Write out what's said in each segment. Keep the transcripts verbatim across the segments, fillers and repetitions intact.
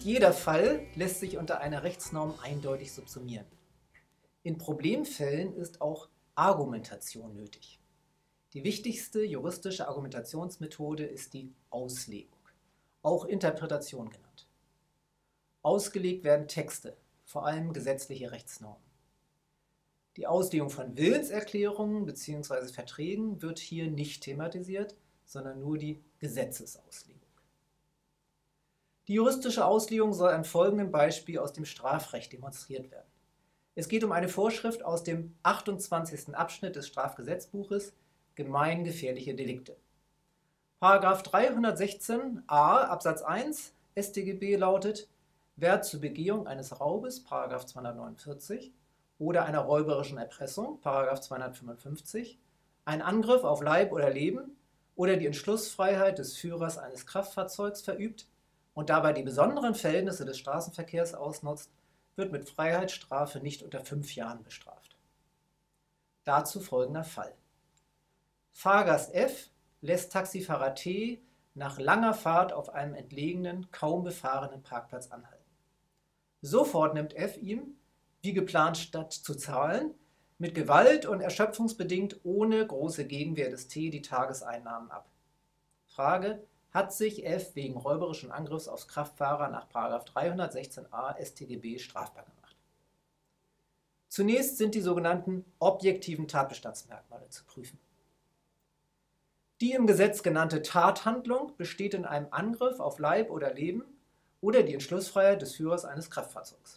Nicht jeder Fall lässt sich unter einer Rechtsnorm eindeutig subsumieren. In Problemfällen ist auch Argumentation nötig. Die wichtigste juristische Argumentationsmethode ist die Auslegung, auch Interpretation genannt. Ausgelegt werden Texte, vor allem gesetzliche Rechtsnormen. Die Auslegung von Willenserklärungen bzw. Verträgen wird hier nicht thematisiert, sondern nur die Gesetzesauslegung. Die juristische Auslegung soll an folgendem Beispiel aus dem Strafrecht demonstriert werden. Es geht um eine Vorschrift aus dem achtundzwanzigsten Abschnitt des Strafgesetzbuches Gemeingefährliche Delikte. Paragraph dreihundertsechzehn a Absatz eins S t G B lautet: Wer zur Begehung eines Raubes Paragraph zweihundertneunundvierzig oder einer räuberischen Erpressung Paragraph zweihundertfünfundfünfzig, einen Angriff auf Leib oder Leben oder die Entschlussfreiheit des Führers eines Kraftfahrzeugs verübt und dabei die besonderen Verhältnisse des Straßenverkehrs ausnutzt, wird mit Freiheitsstrafe nicht unter fünf Jahren bestraft. Dazu folgender Fall. Fahrgast F lässt Taxifahrer T nach langer Fahrt auf einem entlegenen, kaum befahrenen Parkplatz anhalten. Sofort nimmt F ihm, wie geplant statt zu zahlen, mit Gewalt und erschöpfungsbedingt ohne große Gegenwehr des T die Tageseinnahmen ab. Frage: Hat sich F wegen räuberischen Angriffs aufs Kraftfahrer nach Paragraph dreihundertsechzehn a S t G B strafbar gemacht? Zunächst sind die sogenannten objektiven Tatbestandsmerkmale zu prüfen. Die im Gesetz genannte Tathandlung besteht in einem Angriff auf Leib oder Leben oder die Entschlussfreiheit des Führers eines Kraftfahrzeugs.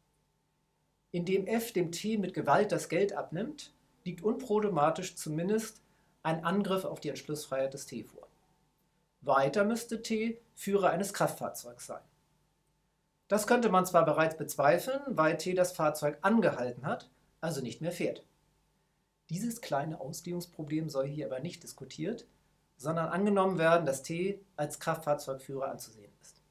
Indem F dem T mit Gewalt das Geld abnimmt, liegt unproblematisch zumindest ein Angriff auf die Entschlussfreiheit des T vor. Weiter müsste T Führer eines Kraftfahrzeugs sein. Das könnte man zwar bereits bezweifeln, weil T das Fahrzeug angehalten hat, also nicht mehr fährt. Dieses kleine Auslegungsproblem soll hier aber nicht diskutiert, sondern angenommen werden, dass T als Kraftfahrzeugführer anzusehen ist.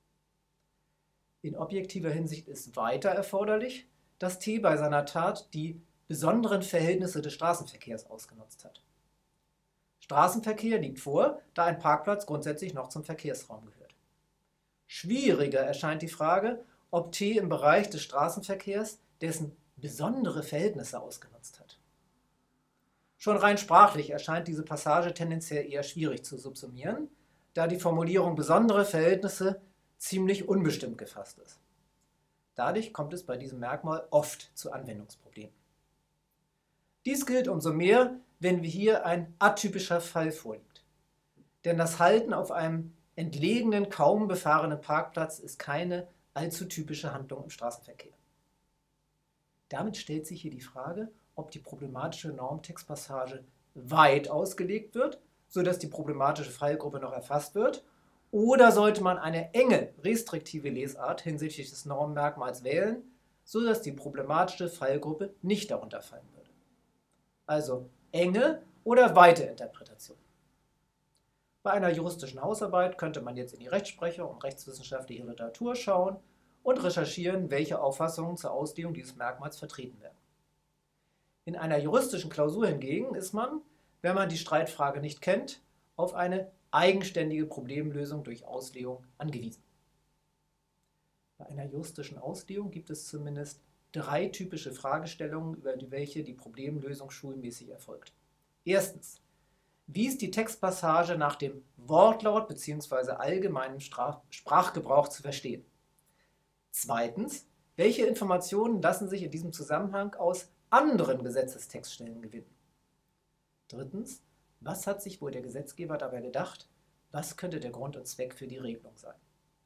In objektiver Hinsicht ist weiter erforderlich, dass T bei seiner Tat die besonderen Verhältnisse des Straßenverkehrs ausgenutzt hat. Straßenverkehr liegt vor, da ein Parkplatz grundsätzlich noch zum Verkehrsraum gehört. Schwieriger erscheint die Frage, ob T im Bereich des Straßenverkehrs dessen besondere Verhältnisse ausgenutzt hat. Schon rein sprachlich erscheint diese Passage tendenziell eher schwierig zu subsumieren, da die Formulierung besondere Verhältnisse ziemlich unbestimmt gefasst ist. Dadurch kommt es bei diesem Merkmal oft zu Anwendungsproblemen. Dies gilt umso mehr, wenn wir hier ein atypischer Fall vorliegt. Denn das Halten auf einem entlegenen, kaum befahrenen Parkplatz ist keine allzu typische Handlung im Straßenverkehr. Damit stellt sich hier die Frage, ob die problematische Normtextpassage weit ausgelegt wird, sodass die problematische Fallgruppe noch erfasst wird, oder sollte man eine enge, restriktive Lesart hinsichtlich des Normmerkmals wählen, sodass die problematische Fallgruppe nicht darunter fallen würde. Also enge oder weite Interpretation. Bei einer juristischen Hausarbeit könnte man jetzt in die Rechtsprechung und rechtswissenschaftliche Literatur schauen und recherchieren, welche Auffassungen zur Auslegung dieses Merkmals vertreten werden. In einer juristischen Klausur hingegen ist man, wenn man die Streitfrage nicht kennt, auf eine eigenständige Problemlösung durch Auslegung angewiesen. Bei einer juristischen Auslegung gibt es zumindest drei typische Fragestellungen, über die welche die Problemlösung schulmäßig erfolgt. Erstens: Wie ist die Textpassage nach dem Wortlaut bzw. allgemeinem Sprachgebrauch zu verstehen? Zweitens: Welche Informationen lassen sich in diesem Zusammenhang aus anderen Gesetzestextstellen gewinnen? Drittens: Was hat sich wohl der Gesetzgeber dabei gedacht? Was könnte der Grund und Zweck für die Regelung sein?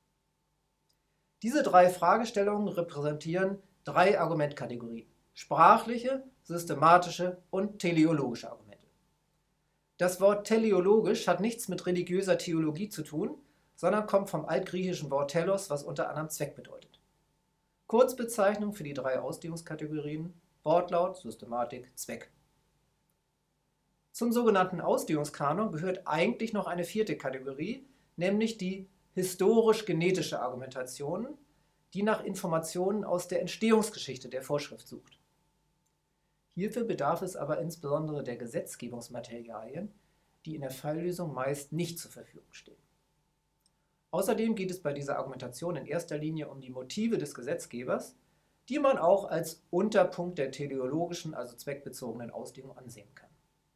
Diese drei Fragestellungen repräsentieren drei Argumentkategorien: sprachliche, systematische und teleologische Argumente. Das Wort teleologisch hat nichts mit religiöser Theologie zu tun, sondern kommt vom altgriechischen Wort telos, was unter anderem Zweck bedeutet. Kurzbezeichnung für die drei Auslegungskategorien: Wortlaut, Systematik, Zweck. Zum sogenannten Auslegungskanon gehört eigentlich noch eine vierte Kategorie, nämlich die historisch-genetische Argumentation, die nach Informationen aus der Entstehungsgeschichte der Vorschrift sucht. Hierfür bedarf es aber insbesondere der Gesetzgebungsmaterialien, die in der Falllösung meist nicht zur Verfügung stehen. Außerdem geht es bei dieser Argumentation in erster Linie um die Motive des Gesetzgebers, die man auch als Unterpunkt der teleologischen, also zweckbezogenen Auslegung ansehen kann.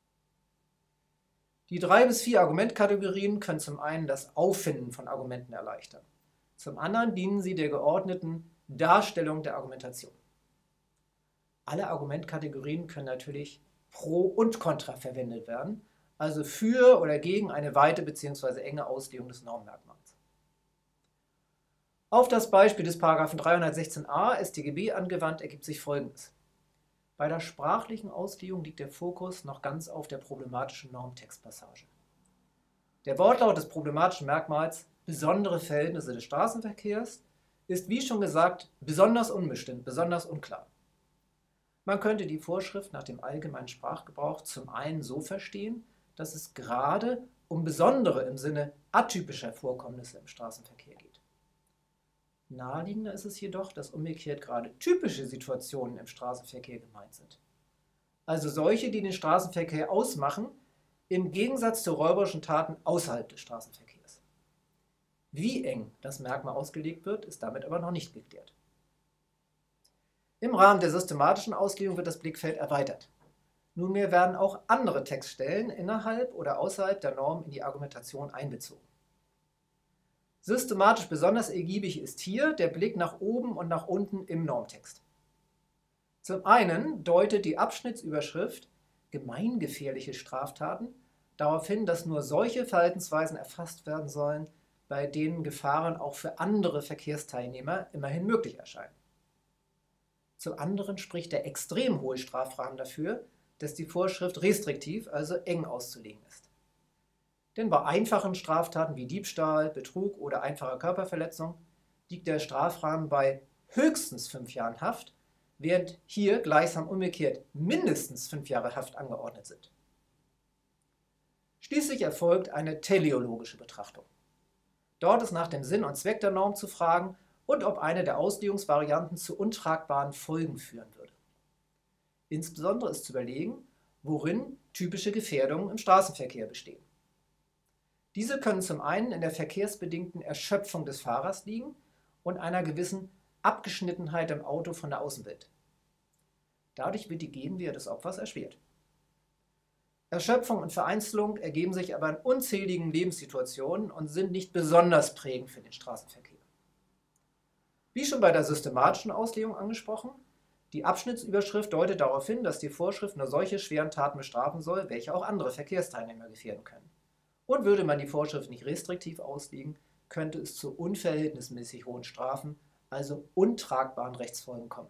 Die drei bis vier Argumentkategorien können zum einen das Auffinden von Argumenten erleichtern. Zum anderen dienen sie der geordneten Darstellung der Argumentation. Alle Argumentkategorien können natürlich pro und contra verwendet werden, also für oder gegen eine weite bzw. enge Auslegung des Normmerkmals. Auf das Beispiel des Paragraphen dreihundertsechzehn a S t G B angewandt ergibt sich Folgendes. Bei der sprachlichen Auslegung liegt der Fokus noch ganz auf der problematischen Normtextpassage. Der Wortlaut des problematischen Merkmals besondere Verhältnisse des Straßenverkehrs ist, wie schon gesagt, besonders unbestimmt, besonders unklar. Man könnte die Vorschrift nach dem allgemeinen Sprachgebrauch zum einen so verstehen, dass es gerade um besondere im Sinne atypischer Vorkommnisse im Straßenverkehr geht. Naheliegender ist es jedoch, dass umgekehrt gerade typische Situationen im Straßenverkehr gemeint sind. Also solche, die den Straßenverkehr ausmachen, im Gegensatz zu räuberischen Taten außerhalb des Straßenverkehrs. Wie eng das Merkmal ausgelegt wird, ist damit aber noch nicht geklärt. Im Rahmen der systematischen Auslegung wird das Blickfeld erweitert. Nunmehr werden auch andere Textstellen innerhalb oder außerhalb der Norm in die Argumentation einbezogen. Systematisch besonders ergiebig ist hier der Blick nach oben und nach unten im Normtext. Zum einen deutet die Abschnittsüberschrift gemeingefährliche Straftaten darauf hin, dass nur solche Verhaltensweisen erfasst werden sollen, bei denen Gefahren auch für andere Verkehrsteilnehmer immerhin möglich erscheinen. Zum anderen spricht der extrem hohe Strafrahmen dafür, dass die Vorschrift restriktiv, also eng auszulegen ist. Denn bei einfachen Straftaten wie Diebstahl, Betrug oder einfacher Körperverletzung liegt der Strafrahmen bei höchstens fünf Jahren Haft, während hier gleichsam umgekehrt mindestens fünf Jahre Haft angeordnet sind. Schließlich erfolgt eine teleologische Betrachtung. Dort ist nach dem Sinn und Zweck der Norm zu fragen und ob eine der Auslegungsvarianten zu untragbaren Folgen führen würde. Insbesondere ist zu überlegen, worin typische Gefährdungen im Straßenverkehr bestehen. Diese können zum einen in der verkehrsbedingten Erschöpfung des Fahrers liegen und einer gewissen Abgeschnittenheit im Auto von der Außenwelt. Dadurch wird die Gegenwehr des Opfers erschwert. Erschöpfung und Vereinzelung ergeben sich aber in unzähligen Lebenssituationen und sind nicht besonders prägend für den Straßenverkehr. Wie schon bei der systematischen Auslegung angesprochen, die Abschnittsüberschrift deutet darauf hin, dass die Vorschrift nur solche schweren Taten bestrafen soll, welche auch andere Verkehrsteilnehmer gefährden können. Und würde man die Vorschrift nicht restriktiv auslegen, könnte es zu unverhältnismäßig hohen Strafen, also untragbaren Rechtsfolgen kommen.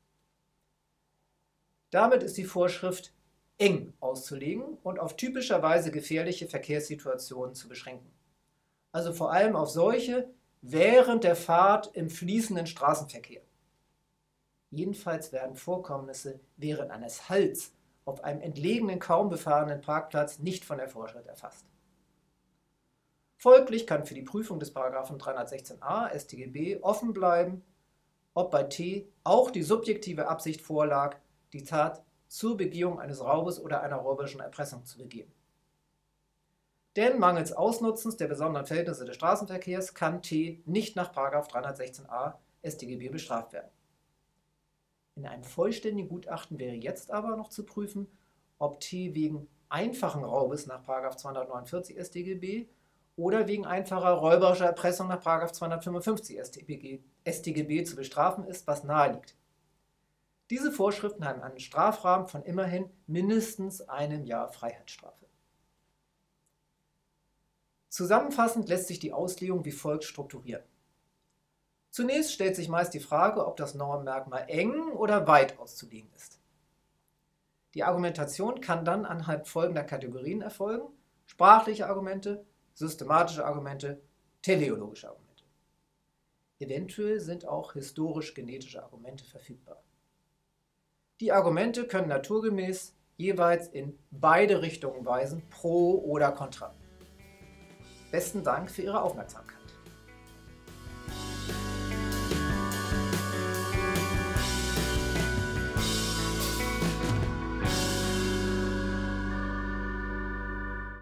Damit ist die Vorschrift eng auszulegen und auf typischerweise gefährliche Verkehrssituationen zu beschränken. Also vor allem auf solche während der Fahrt im fließenden Straßenverkehr. Jedenfalls werden Vorkommnisse während eines Halts auf einem entlegenen, kaum befahrenen Parkplatz nicht von der Vorschrift erfasst. Folglich kann für die Prüfung des Paragraphen dreihundertsechzehn a S t G B offen bleiben, ob bei T auch die subjektive Absicht vorlag, die Tat zur Begehung eines Raubes oder einer räuberischen Erpressung zu begehen. Denn mangels Ausnutzens der besonderen Verhältnisse des Straßenverkehrs kann T nicht nach Paragraph dreihundertsechzehn a S t G B bestraft werden. In einem vollständigen Gutachten wäre jetzt aber noch zu prüfen, ob T wegen einfachen Raubes nach Paragraph zweihundertneunundvierzig S t G B oder wegen einfacher räuberischer Erpressung nach Paragraph zweihundertfünfundfünfzig S t G B zu bestrafen ist, was naheliegt. Diese Vorschriften haben einen Strafrahmen von immerhin mindestens einem Jahr Freiheitsstrafe. Zusammenfassend lässt sich die Auslegung wie folgt strukturieren. Zunächst stellt sich meist die Frage, ob das Normmerkmal eng oder weit auszulegen ist. Die Argumentation kann dann anhand folgender Kategorien erfolgen: sprachliche Argumente, systematische Argumente, teleologische Argumente. Eventuell sind auch historisch-genetische Argumente verfügbar. Die Argumente können naturgemäß jeweils in beide Richtungen weisen, pro oder contra. Besten Dank für Ihre Aufmerksamkeit.